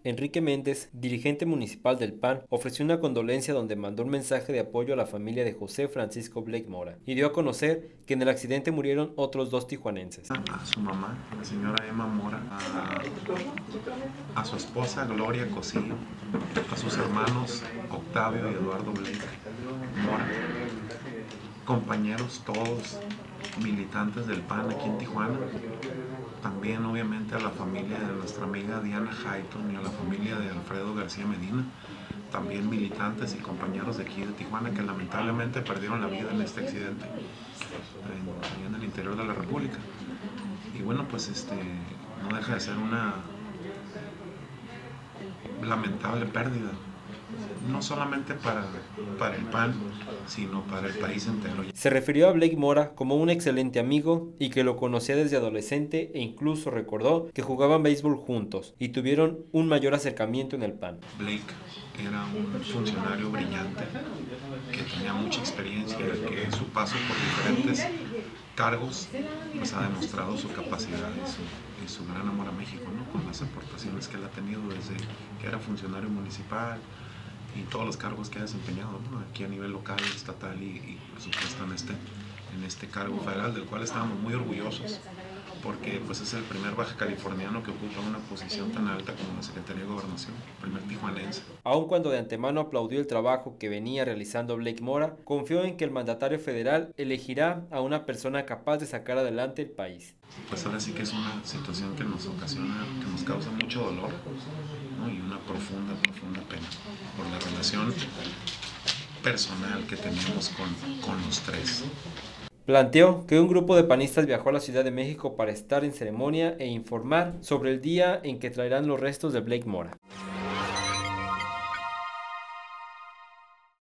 Enrique Méndez, dirigente municipal del PAN, ofreció una condolencia donde mandó un mensaje de apoyo a la familia de José Francisco Blake Mora y dio a conocer que en el accidente murieron otros dos tijuanenses. A su mamá, la señora Emma Mora, a su esposa Gloria Cosillo, a sus hermanos Octavio y Eduardo Blake Mora, compañeros todos militantes del PAN aquí en Tijuana, también obviamente a la familia de nuestra amiga Diana Hayton y a la familia de Alfredo García Medina, también militantes y compañeros de aquí de Tijuana que lamentablemente perdieron la vida en este accidente en el interior de la República. Y bueno, pues no deja de ser una lamentable pérdida, no solamente para el PAN, sino para el país entero. Se refirió a Blake Mora como un excelente amigo y que lo conocía desde adolescente e incluso recordó que jugaban béisbol juntos y tuvieron un mayor acercamiento en el PAN. Blake era un funcionario brillante que tenía mucha experiencia y que su paso por diferentes cargos pues ha demostrado su capacidad y su gran amor a México, ¿no? Con las aportaciones que él ha tenido desde que era funcionario municipal y todos los cargos que ha desempeñado, ¿no? Aquí a nivel local, estatal y por supuesto en este cargo federal, del cual estamos muy orgullosos, porque pues es el primer baja californiano que ocupa una posición tan alta como la Secretaría de Gobernación, el primer tijuanense. Aun cuando de antemano aplaudió el trabajo que venía realizando Blake Mora, confió en que el mandatario federal elegirá a una persona capaz de sacar adelante el país. Pues ahora sí que es una situación que nos ocasiona, que nos causa mucho dolor, ¿no? Y una profunda pena por la relación personal que teníamos con los tres. Planteó que un grupo de panistas viajó a la Ciudad de México para estar en ceremonia e informar sobre el día en que traerán los restos de Blake Mora.